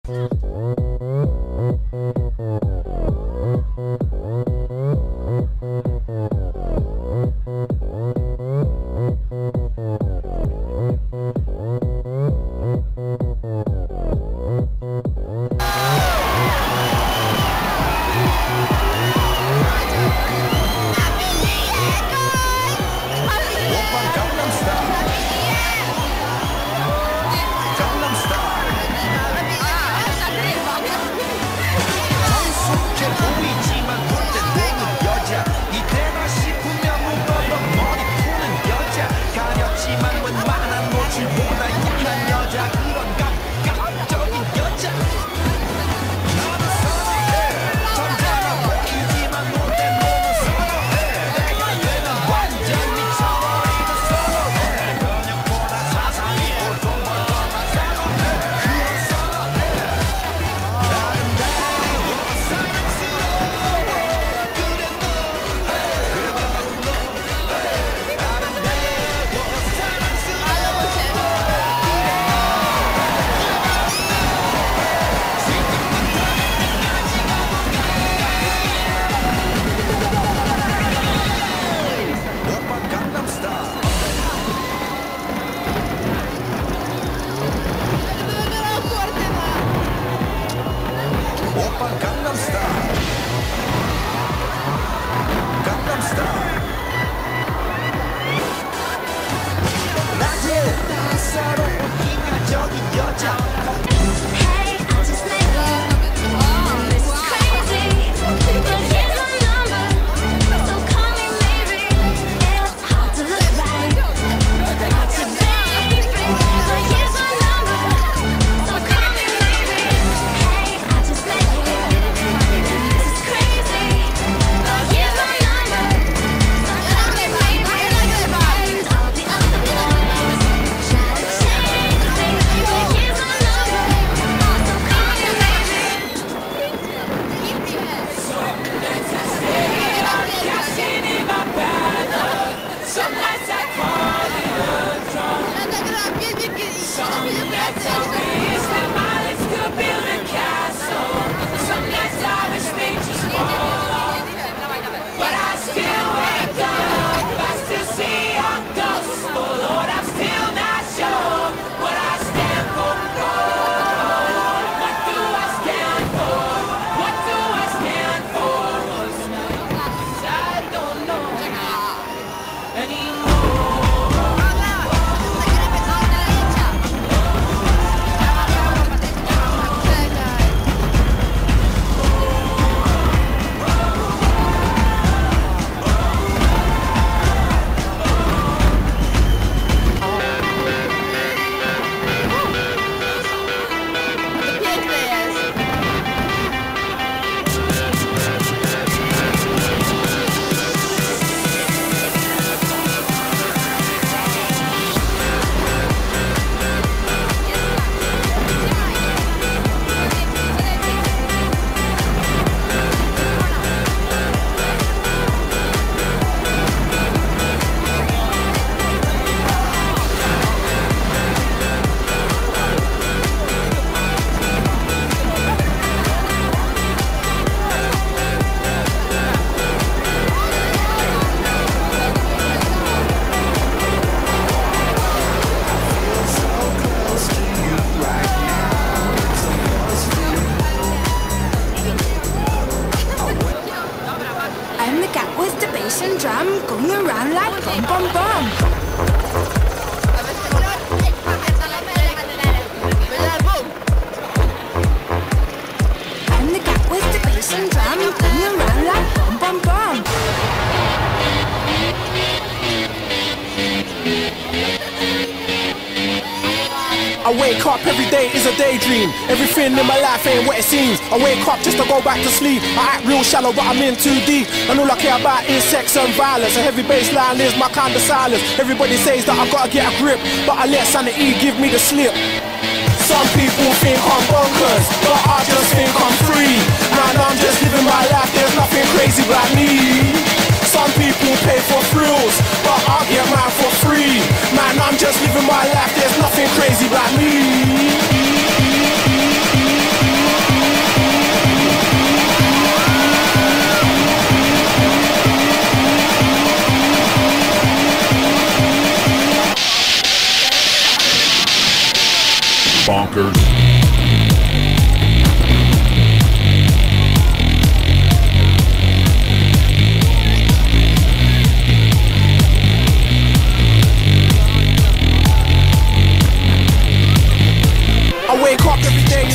I wake up every day is a daydream. Everything in my life ain't what it seems. I wake up just to go back to sleep. I act real shallow but I'm in too deep. And all I care about is sex and violence. A heavy bass line is my kind of silence. Everybody says that I've got to get a grip, but I let sanity give me the slip. Some people think I'm bonkers, but I just think I'm free. Man, I'm just living my life, there's nothing crazy about me. Some people pay for thrills, but I get mine for free. Man, I'm just living my life, there's nothing crazy about me.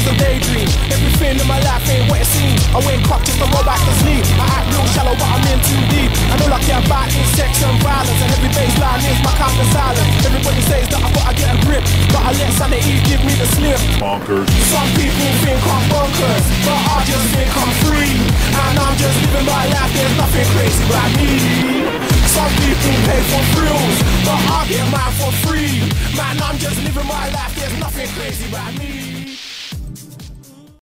is a daydream. Everything in my life ain't what it seems. I wake up just to go back to sleep. I act real shallow but I'm in too deep. And all I care about is sex and violence. And every baseline is my kind of silence. Everybody says that I gotta get a grip, but I let sanity give me the slip. Bonkers. Some people think I'm bonkers, but I just think I'm free. And I'm just living my life, there's nothing crazy about me. Some people pay for thrills, but I get mine for free. Man, I'm just living my life, there's nothing crazy about me.